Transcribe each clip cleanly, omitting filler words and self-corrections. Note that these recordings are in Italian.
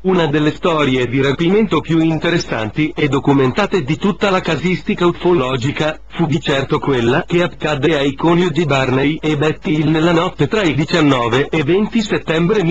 Una delle storie di rapimento più interessanti e documentate di tutta la casistica ufologica, fu di certo quella che accadde ai coniugi Barney e Betty Hill nella notte tra il 19 e 20 settembre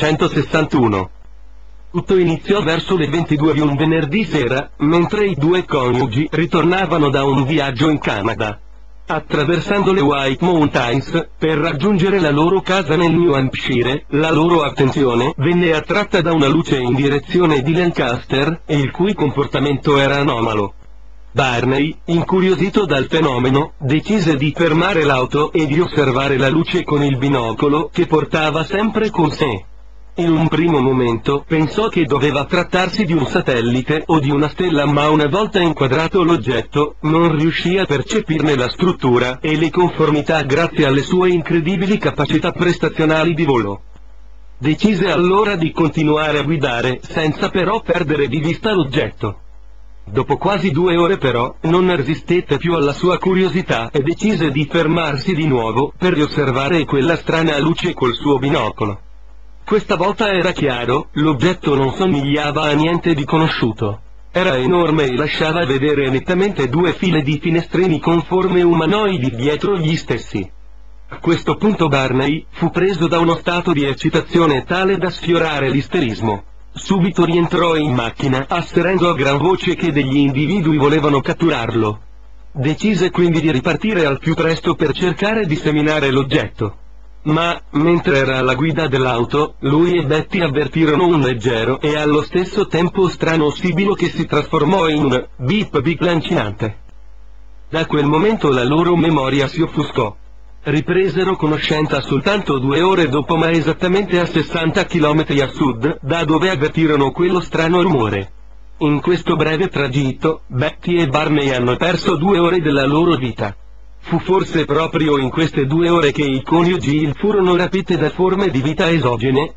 1961. Tutto iniziò verso le 22 di un venerdì sera, mentre i due coniugi ritornavano da un viaggio in Canada. Attraversando le White Mountains, per raggiungere la loro casa nel New Hampshire, la loro attenzione venne attratta da una luce in direzione di Lancaster, e il cui comportamento era anomalo. Barney, incuriosito dal fenomeno, decise di fermare l'auto e di osservare la luce con il binocolo che portava sempre con sé. In un primo momento pensò che doveva trattarsi di un satellite o di una stella, ma una volta inquadrato l'oggetto, non riuscì a percepirne la struttura e le conformità grazie alle sue incredibili capacità prestazionali di volo. Decise allora di continuare a guidare, senza però perdere di vista l'oggetto. Dopo quasi 2 ore però, non resistette più alla sua curiosità e decise di fermarsi di nuovo per riosservare quella strana luce col suo binocolo. Questa volta era chiaro, l'oggetto non somigliava a niente di conosciuto. Era enorme e lasciava vedere nettamente 2 file di finestrini con forme umanoidi dietro gli stessi. A questo punto Barney fu preso da uno stato di eccitazione tale da sfiorare l'isterismo. Subito rientrò in macchina, asserendo a gran voce che degli individui volevano catturarlo. Decise quindi di ripartire al più presto per cercare di seminare l'oggetto. Ma, mentre era alla guida dell'auto, lui e Betty avvertirono un leggero e allo stesso tempo strano sibilo che si trasformò in un beep beep lancinante. Da quel momento la loro memoria si offuscò. Ripresero conoscenza soltanto 2 ore dopo, ma esattamente a 60 km a sud, da dove avvertirono quello strano rumore. In questo breve tragitto, Betty e Barney hanno perso 2 ore della loro vita. Fu forse proprio in queste 2 ore che i coniugi Hill furono rapite da forme di vita esogene?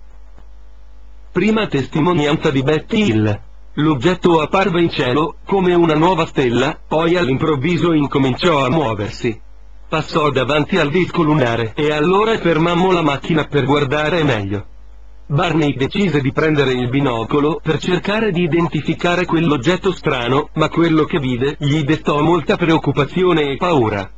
Prima testimonianza di Betty Hill. L'oggetto apparve in cielo, come una nuova stella, poi all'improvviso incominciò a muoversi. Passò davanti al disco lunare, e allora fermammo la macchina per guardare meglio. Barney decise di prendere il binocolo per cercare di identificare quell'oggetto strano, ma quello che vide gli destò molta preoccupazione e paura.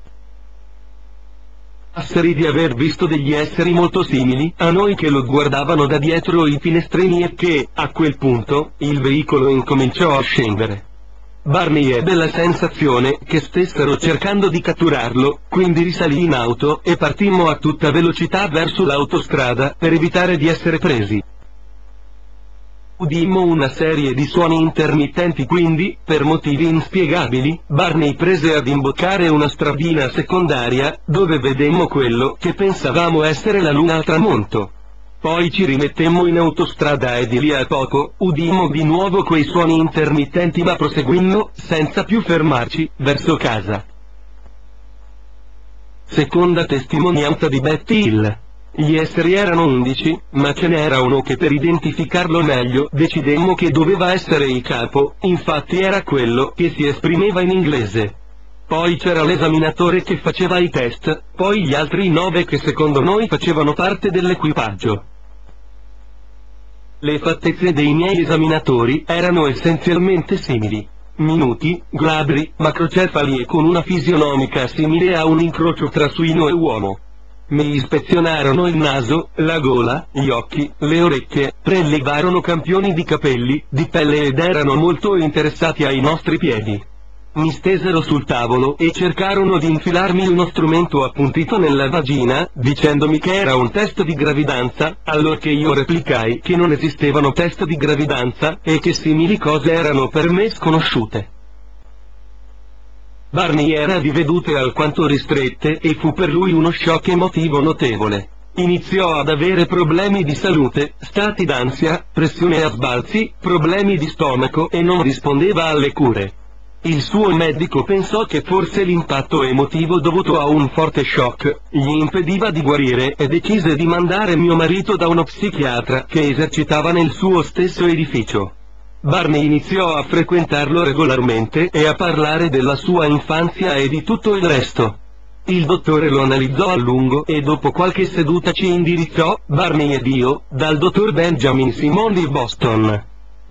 Asseri di aver visto degli esseri molto simili a noi che lo guardavano da dietro i finestrini e che, a quel punto, il veicolo incominciò a scendere. Barney ebbe la sensazione che stessero cercando di catturarlo, quindi risalì in auto e partimmo a tutta velocità verso l'autostrada per evitare di essere presi. Udimmo una serie di suoni intermittenti, quindi, per motivi inspiegabili, Barney prese ad imboccare una stradina secondaria, dove vedemmo quello che pensavamo essere la luna al tramonto. Poi ci rimettemmo in autostrada e di lì a poco, udimmo di nuovo quei suoni intermittenti, ma proseguimmo, senza più fermarci, verso casa. Seconda testimonianza di Betty Hill. Gli esseri erano 11, ma ce n'era uno che per identificarlo meglio decidemmo che doveva essere il capo, infatti era quello che si esprimeva in inglese. Poi c'era l'esaminatore che faceva i test, poi gli altri 9 che secondo noi facevano parte dell'equipaggio. Le fattezze dei miei esaminatori erano essenzialmente simili. Minuti, glabri, macrocefali e con una fisionomica simile a un incrocio tra suino e uomo. Mi ispezionarono il naso, la gola, gli occhi, le orecchie, prelevarono campioni di capelli, di pelle ed erano molto interessati ai nostri piedi. Mi stesero sul tavolo e cercarono di infilarmi uno strumento appuntito nella vagina, dicendomi che era un test di gravidanza, allorché io replicai che non esistevano test di gravidanza e che simili cose erano per me sconosciute. Barney era di vedute alquanto ristrette e fu per lui uno shock emotivo notevole. Iniziò ad avere problemi di salute, stati d'ansia, pressione a sbalzi, problemi di stomaco e non rispondeva alle cure. Il suo medico pensò che forse l'impatto emotivo dovuto a un forte shock gli impediva di guarire e decise di mandare mio marito da uno psichiatra che esercitava nel suo stesso edificio. Barney iniziò a frequentarlo regolarmente e a parlare della sua infanzia e di tutto il resto. Il dottore lo analizzò a lungo e dopo qualche seduta ci indirizzò, Barney ed io, dal dottor Benjamin Simon di Boston.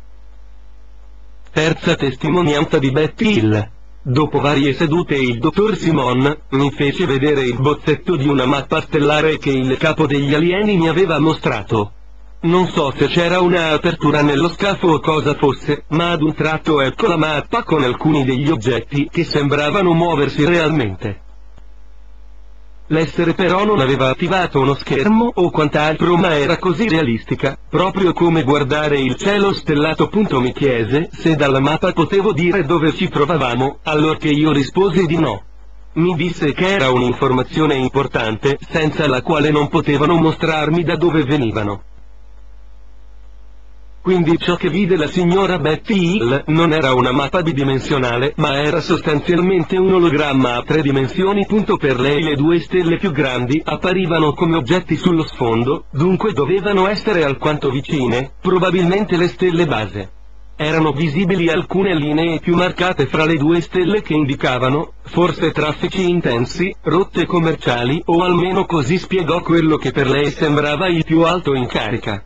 Terza testimonianza di Betty Hill. Dopo varie sedute il dottor Simon mi fece vedere il bozzetto di una mappa stellare che il capo degli alieni mi aveva mostrato. Non so se c'era una apertura nello scafo o cosa fosse, ma ad un tratto ecco la mappa con alcuni degli oggetti che sembravano muoversi realmente. L'essere però non aveva attivato uno schermo o quant'altro, ma era così realistica, proprio come guardare il cielo stellato. Mi chiese se dalla mappa potevo dire dove ci trovavamo, allorché io risposi di no. Mi disse che era un'informazione importante, senza la quale non potevano mostrarmi da dove venivano. Quindi ciò che vide la signora Betty Hill non era una mappa bidimensionale, ma era sostanzialmente un ologramma a 3 dimensioni. Per lei le 2 stelle più grandi apparivano come oggetti sullo sfondo, dunque dovevano essere alquanto vicine, probabilmente le stelle base. Erano visibili alcune linee più marcate fra le 2 stelle che indicavano, forse traffici intensi, rotte commerciali, o almeno così spiegò quello che per lei sembrava il più alto in carica.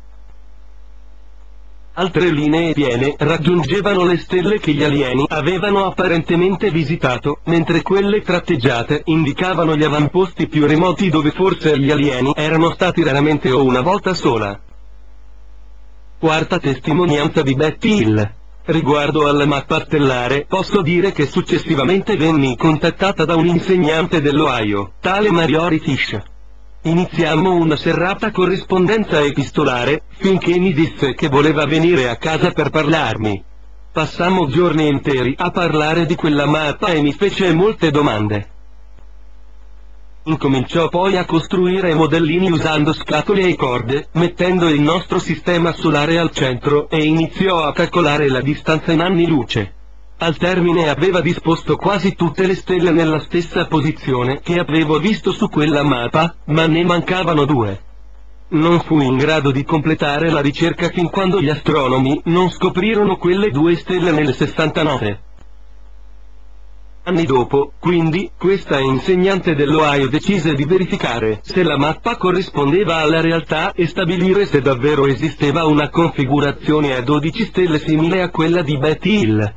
Altre linee piene raggiungevano le stelle che gli alieni avevano apparentemente visitato, mentre quelle tratteggiate indicavano gli avamposti più remoti dove forse gli alieni erano stati raramente o una volta sola. Quarta testimonianza di Betty Hill. Riguardo alla mappa stellare, posso dire che successivamente venni contattata da un insegnante dell'Ohio, tale Mariori Fish. Iniziammo una serrata corrispondenza epistolare, finché mi disse che voleva venire a casa per parlarmi. Passammo giorni interi a parlare di quella mappa e mi fece molte domande. Incominciò poi a costruire modellini usando scatole e corde, mettendo il nostro sistema solare al centro, e iniziò a calcolare la distanza in anni luce. Al termine aveva disposto quasi tutte le stelle nella stessa posizione che avevo visto su quella mappa, ma ne mancavano 2. Non fu in grado di completare la ricerca fin quando gli astronomi non scoprirono quelle 2 stelle nel 69. Anni dopo, quindi, questa insegnante dell'Ohio decise di verificare se la mappa corrispondeva alla realtà e stabilire se davvero esisteva una configurazione a 12 stelle simile a quella di Betty Hill.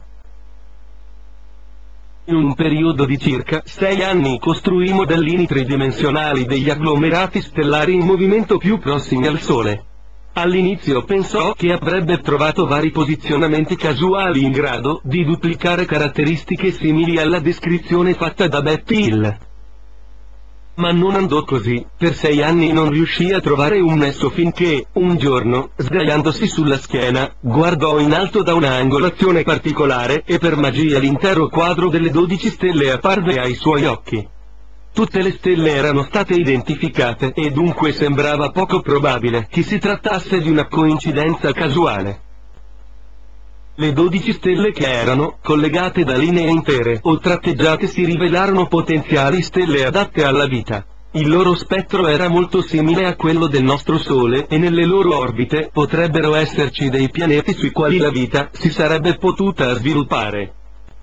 In un periodo di circa 6 anni costruì modellini tridimensionali degli agglomerati stellari in movimento più prossimi al Sole. All'inizio pensò che avrebbe trovato vari posizionamenti casuali in grado di duplicare caratteristiche simili alla descrizione fatta da Betty Hill. Ma non andò così, per 6 anni non riuscì a trovare un nesso finché, un giorno, sdraiandosi sulla schiena, guardò in alto da un'angolazione particolare e per magia l'intero quadro delle 12 stelle apparve ai suoi occhi. Tutte le stelle erano state identificate e dunque sembrava poco probabile che si trattasse di una coincidenza casuale. Le 12 stelle che erano collegate da linee intere o tratteggiate si rivelarono potenziali stelle adatte alla vita. Il loro spettro era molto simile a quello del nostro Sole e nelle loro orbite potrebbero esserci dei pianeti sui quali la vita si sarebbe potuta sviluppare.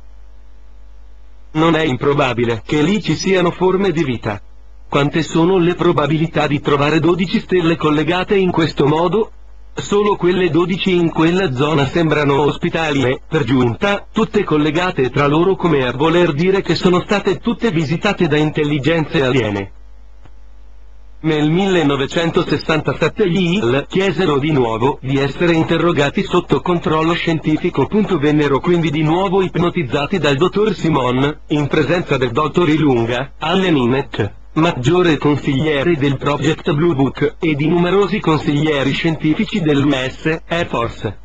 Non è improbabile che lì ci siano forme di vita. Quante sono le probabilità di trovare 12 stelle collegate in questo modo? Solo quelle 12 in quella zona sembrano ospitali e, per giunta, tutte collegate tra loro, come a voler dire che sono state tutte visitate da intelligenze aliene. Nel 1967 gli Hill chiesero di nuovo di essere interrogati sotto controllo scientifico. Vennero quindi di nuovo ipnotizzati dal dottor Simon, in presenza del dottor Ilunga, Allen Emmett, maggiore consigliere del Project Blue Book, e di numerosi consiglieri scientifici dell'US Air Force.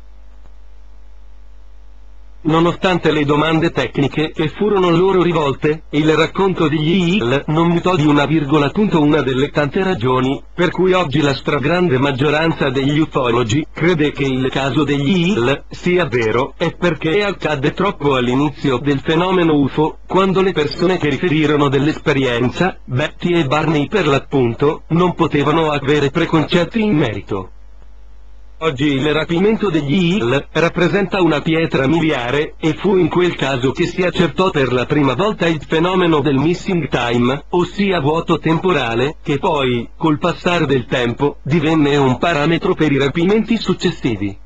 Nonostante le domande tecniche che furono loro rivolte, il racconto degli Hill non mutò di una virgola. Una delle tante ragioni per cui oggi la stragrande maggioranza degli ufologi crede che il caso degli Hill sia vero è perché accadde troppo all'inizio del fenomeno UFO, quando le persone che riferirono dell'esperienza, Betty e Barney per l'appunto, non potevano avere preconcetti in merito. Oggi il rapimento degli Hill rappresenta una pietra miliare, e fu in quel caso che si accertò per la prima volta il fenomeno del missing time, ossia vuoto temporale, che poi, col passare del tempo, divenne un parametro per i rapimenti successivi.